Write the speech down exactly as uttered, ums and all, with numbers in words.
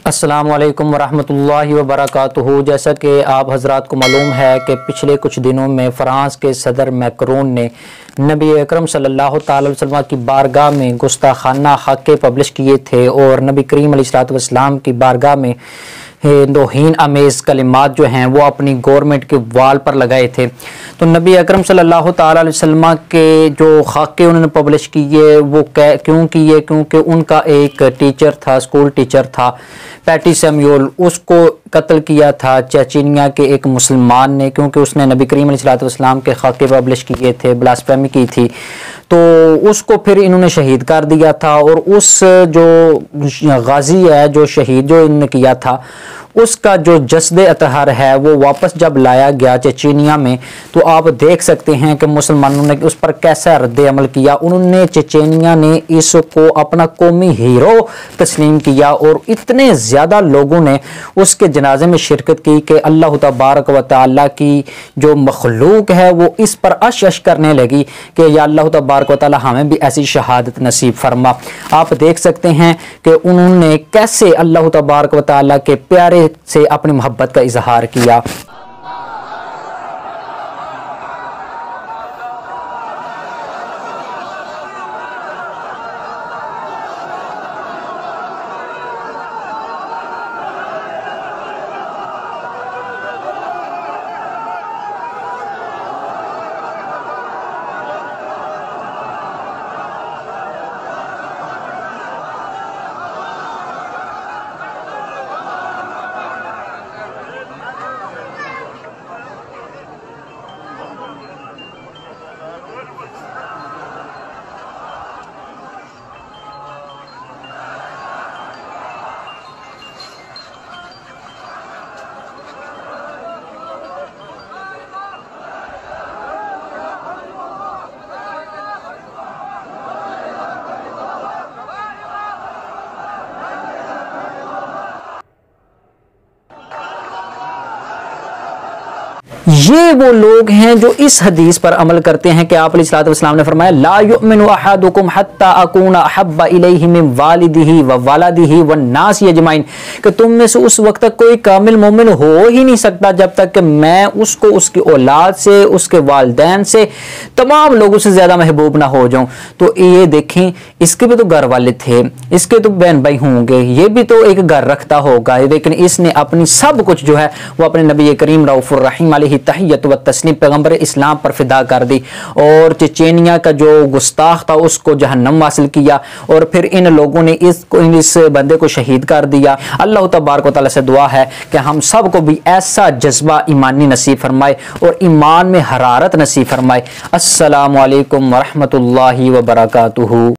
अस्सलामु अलैकुम वरहमतुल्लाहि वबरकातुहू। जैसा कि आप हज़रात को मालूम है कि पिछले कुछ दिनों में फ़्रांस के सदर मैक्रोन ने नबी अकरम सल्लल्लाहु अलैहि वसल्लम की बारगाह में गुस्ताखाना हक़ पब्लिश किए थे और नबी करीम अलैहिस्सलातु वस्सलाम की बारगाह में तौहीन आमेज़ कलिमात जो हैं वो अपनी गवर्नमेंट के वाल पर लगाए थे। तो नबी अकरम सल्लल्लाहु अलैहि वसल्लम के जो खाके उन्होंने पब्लिश किए वो क्यों किए? क्योंकि उनका एक टीचर था, स्कूल टीचर था पैटी सैमुअल, उसको कत्ल किया था चेचनिया के एक मुसलमान ने, क्योंकि उसने नबी करीम अलैहिस्सलातु वस्सलाम के खाके पब्लिश किए थे, ब्लास्फेमी की थी। तो उसको फिर इन्होंने शहीद कर दिया था और उस जो गाजी है, जो शहीद जो इन्होंने किया था, उसका जो जस्द अतहर है वो वापस जब लाया गया चेचनिया में, तो आप देख सकते हैं कि मुसलमानों ने उस पर कैसा रद्द अमल किया। उन्होंने चेचनिया ने इसको अपना कौमी हीरो तस्लीम किया और इतने ज़्यादा लोगों ने उसके जनाजे में शिरकत की कि अल्लाह तबारक व तआला की जो मखलूक है वो इस पर अश अश करने लगी कि या अल्लाह तबारक व तआला हमें भी ऐसी शहादत नसीब फरमा। आप देख सकते हैं कि उन्होंने कैसे अल्लाह तबारक व तआला के प्यारे से अपनी मोहब्बत का इजहार किया। ये वो लोग हैं जो इस हदीस पर अमल करते हैं कि आप अलैहिस्सलातु वस्सलाम ने फरमाया ला युमिनु अहदुकुम हत्ता अकूना अहब्बा इलैहि मिन वालिदिही व वलदिही वन नास अजमाइन, कि तुम में से उस वक्त तक कोई कामिल मोमिन हो ही नहीं सकता जब तक कि मैं उसको उसकी औलाद से, उसके वालिदैन से, तमाम लोगों से ज़्यादा महबूब ना हो जाऊं। तो ये देखें, इसके भी तो घर वाले थे, इसके तो बहन भाई होंगे, ये भी तो एक घर रखता होगा, लेकिन इसने अपनी सब कुछ जो है वो अपने नबी करीम रऊफुर रहीम अलैहि तहियत व तस्लीम पैगंबर इस्लाम पर फिदा कर दी और चेचनिया का जो गुस्ताख था उसको जहन्नम हासिल किया और फिर इन लोगों ने इसको इस बंदे को शहीद कर दिया। अल्लाह तबारक व तआला से दुआ है कि हम सब को भी ऐसा जज्बा ईमानी नसीब फरमाए और ईमान में हरारत नसीब फरमाए। अस्सलामु अलैकुम व रहमतुल्लाहि व बरकातुहू।